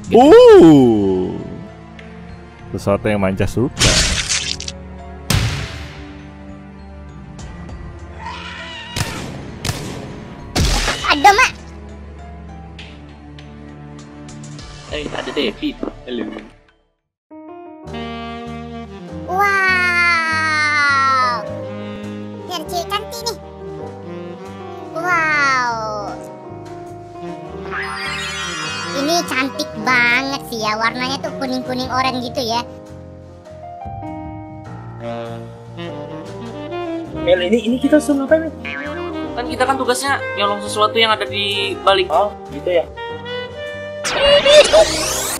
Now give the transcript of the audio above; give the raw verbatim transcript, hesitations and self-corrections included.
gitu. Uh, sesuatu yang Manca suka. Ada mak. Eh, ada David. Halo. Wow. Ini ada cewek cantik nih. Wow. Ini cantik banget sih ya. Warnanya tuh kuning-kuning oranye gitu ya. Mel, ini ini kita suruh ngapain, Mel? Kan kita kan tugasnya nyolong sesuatu yang ada di balik. Oh, gitu ya.